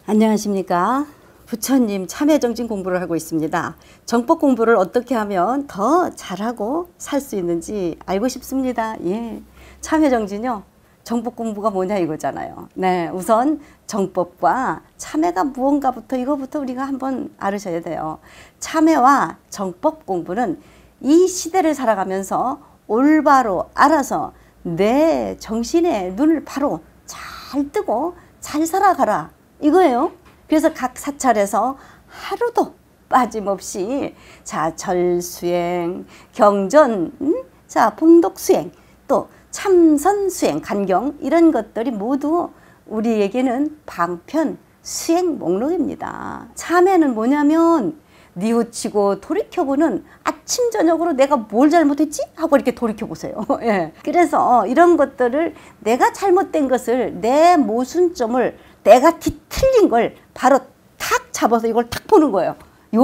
안녕하십니까. 부처님 참회정진 공부를 하고 있습니다. 정법 공부를 어떻게 하면 더 잘하고 살 수 있는지 알고 싶습니다. 예, 참회정진요. 정법 공부가 뭐냐 이거잖아요. 네, 우선 정법과 참회가 무언가부터 이거부터 우리가 한번 알으셔야 돼요. 참회와 정법 공부는 이 시대를 살아가면서 올바로 알아서 내 정신의 눈을 바로 잘 뜨고 잘 살아가라 이거예요. 그래서 각 사찰에서 하루도 빠짐없이 자 절수행, 경전, 자 봉독수행, 또 참선수행, 간경 이런 것들이 모두 우리에게는 방편 수행 목록입니다. 참회는 뭐냐면 뉘우치고 돌이켜보는 아침 저녁으로 내가 뭘 잘못했지? 하고 이렇게 돌이켜보세요. 예. 그래서 이런 것들을 내가 잘못된 것을 내 모순점을 내가 뒤틀린 걸 바로 탁 잡아서 이걸 탁 보는 거예요.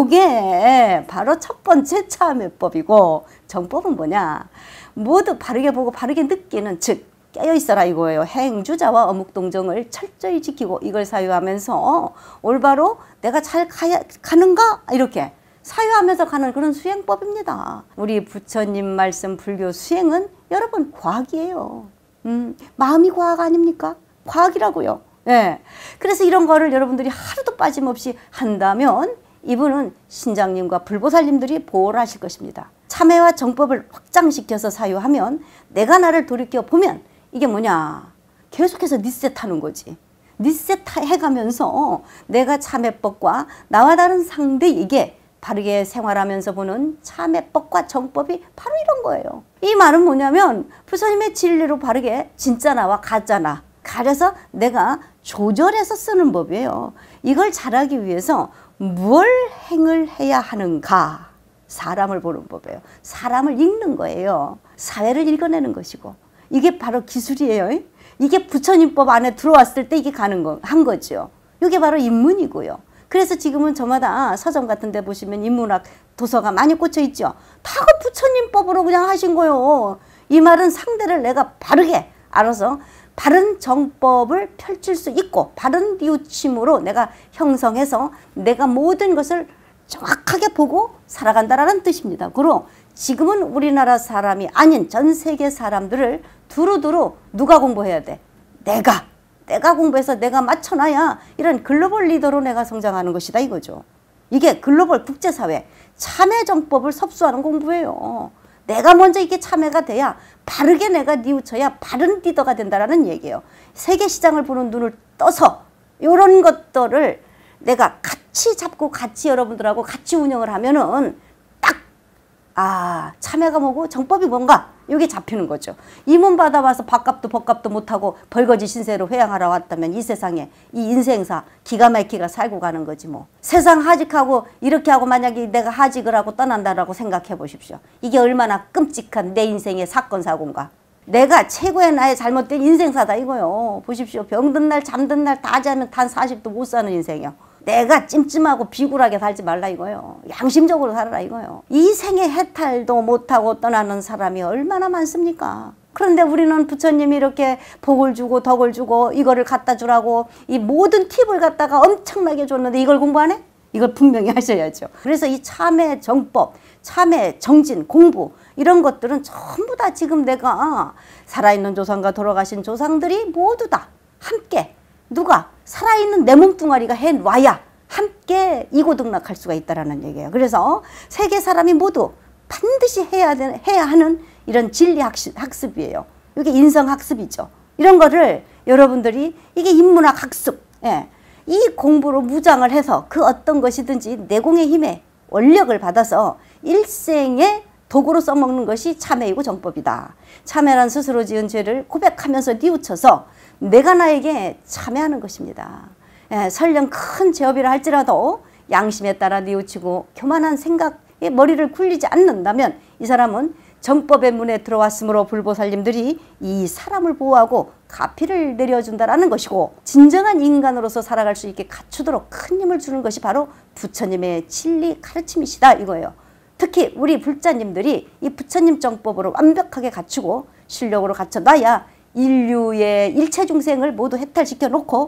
요게 바로 첫 번째 참회법이고, 정법은 뭐냐? 모두 바르게 보고 바르게 느끼는, 즉 깨어있어라 이거예요. 행주자와 어묵동정을 철저히 지키고 이걸 사유하면서 올바로 내가 잘 가는가? 이렇게 사유하면서 가는 그런 수행법입니다. 우리 부처님 말씀 불교 수행은 여러분 과학이에요. 마음이 과학 아닙니까? 과학이라고요. 예. 그래서 이런 거를 여러분들이 하루도 빠짐없이 한다면 이분은 신장님과 불보살님들이 보호를 하실 것입니다. 참회와 정법을 확장시켜서 사유하면 내가 나를 돌이켜 보면 이게 뭐냐? 계속해서 리셋하는 거지. 리셋해가면서 내가 참회법과 나와 다른 상대에게 바르게 생활하면서 보는 참회법과 정법이 바로 이런 거예요. 이 말은 뭐냐면 부처님의 진리로 바르게 진짜나와 가짜나 가려서 내가 조절해서 쓰는 법이에요. 이걸 잘하기 위해서 뭘 행을 해야 하는가? 사람을 보는 법이에요. 사람을 읽는 거예요. 사회를 읽어내는 것이고 이게 바로 기술이에요. 이게 부처님법 안에 들어왔을 때 이게 한 거죠. 이게 바로 인문이고요. 그래서 지금은 저마다 서점 같은 데 보시면 인문학 도서가 많이 꽂혀 있죠. 다 그 부처님법으로 그냥 하신 거예요. 이 말은 상대를 내가 바르게 알아서 바른 정법을 펼칠 수 있고 바른 뉘우침으로 내가 형성해서 내가 모든 것을 정확하게 보고 살아간다라는 뜻입니다. 그리고 지금은 우리나라 사람이 아닌 전 세계 사람들을 두루두루 누가 공부해야 돼? 내가 공부해서 내가 맞춰놔야 이런 글로벌 리더로 내가 성장하는 것이다 이거죠. 이게 글로벌 국제사회 참회정법을 섭수하는 공부예요. 내가 먼저 이게 참회가 돼야 바르게 내가 뉘우쳐야 바른 리더가 된다는 얘기예요. 세계 시장을 보는 눈을 떠서 이런 것들을 내가 같이 잡고 같이 여러분들하고 같이 운영을 하면은 딱 참회가 뭐고 정법이 뭔가 이게 잡히는 거죠. 임원 받아와서 밥값도 법값도 못하고 벌거지 신세로 회양하러 왔다면 이 세상에 이 인생사 기가 막히게 살고 가는 거지 뭐. 세상 하직하고 이렇게 하고 만약에 내가 하직을 하고 떠난다라고 생각해 보십시오. 이게 얼마나 끔찍한 내 인생의 사건 사고인가. 내가 최고의 나의 잘못된 인생사다 이거요. 보십시오. 병든 날 잠든 날 다 자면 단 40도 못 사는 인생이요. 내가 찜찜하고 비굴하게 살지 말라 이거요. 양심적으로 살아라 이거요. 이 생에 해탈도 못하고 떠나는 사람이 얼마나 많습니까? 그런데 우리는 부처님이 이렇게 복을 주고 덕을 주고 이거를 갖다 주라고 이 모든 팁을 갖다가 엄청나게 줬는데 이걸 공부 안 해? 이걸 분명히 하셔야죠. 그래서 이 참회 정법, 참회 정진, 공부 이런 것들은 전부 다 지금 내가 살아있는 조상과 돌아가신 조상들이 모두 다 함께 누가 살아있는 내 몸뚱아리가 해놔야 함께 이고등락할 수가 있다는 얘기예요. 그래서 세계 사람이 모두 반드시 해야 하는 이런 진리 학습이에요. 이게 인성학습이죠. 이런 거를 여러분들이 이게 인문학 학습, 예. 이 공부로 무장을 해서 그 어떤 것이든지 내공의 힘에 원력을 받아서 일생의 도구로 써먹는 것이 참회이고 정법이다. 참회란 스스로 지은 죄를 고백하면서 뉘우쳐서 내가 나에게 참회하는 것입니다. 예, 설령 큰 죄업이라 할지라도 양심에 따라 뉘우치고 교만한 생각에 머리를 굴리지 않는다면 이 사람은 정법의 문에 들어왔으므로 불보살님들이 이 사람을 보호하고 가피를 내려준다라는 것이고 진정한 인간으로서 살아갈 수 있게 갖추도록 큰 힘을 주는 것이 바로 부처님의 진리 가르침이시다 이거예요. 특히 우리 불자님들이 이 부처님 정법으로 완벽하게 갖추고 실력으로 갖춰놔야 인류의 일체 중생을 모두 해탈시켜 놓고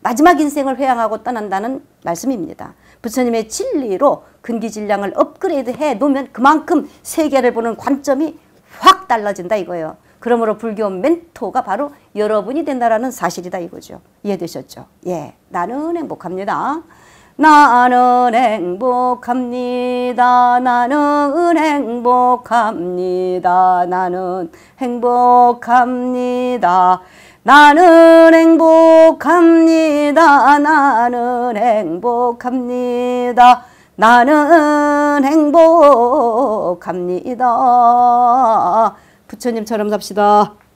마지막 인생을 회양하고 떠난다는 말씀입니다. 부처님의 진리로 근기질량을 업그레이드해 놓으면 그만큼 세계를 보는 관점이 확 달라진다 이거예요. 그러므로 불교 멘토가 바로 여러분이 된다라는 사실이다 이거죠. 이해되셨죠? 예, 나는 행복합니다. 나는 행복합니다. 나는 행복합니다. 나는 행복합니다. 나는 행복합니다. 나는 행복합니다. 나는 행복합니다. 부처님처럼 삽시다.